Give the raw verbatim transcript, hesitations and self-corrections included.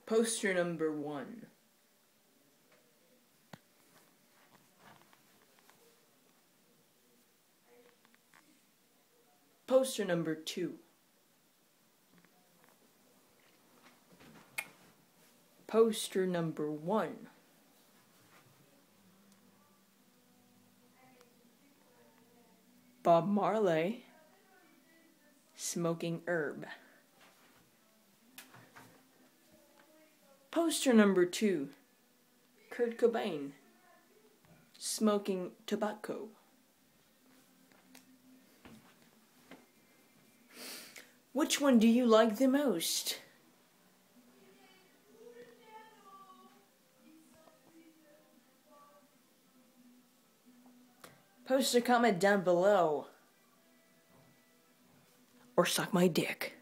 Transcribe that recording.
Poster number one. Poster number two. Poster number one. Bob Marley smoking herb. Poster number two. Kurt Cobain smoking tobacco. Which one do you like the most? Post a comment down below. Or suck my dick.